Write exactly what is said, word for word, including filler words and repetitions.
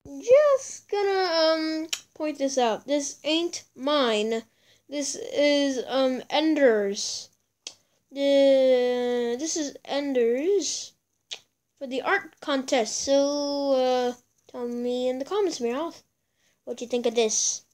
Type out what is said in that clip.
just gonna um point this out. This ain't mine. This is um Ender's. The this is Ender's for the art contest. So uh, tell me in the comments, Meowth, what you think of this.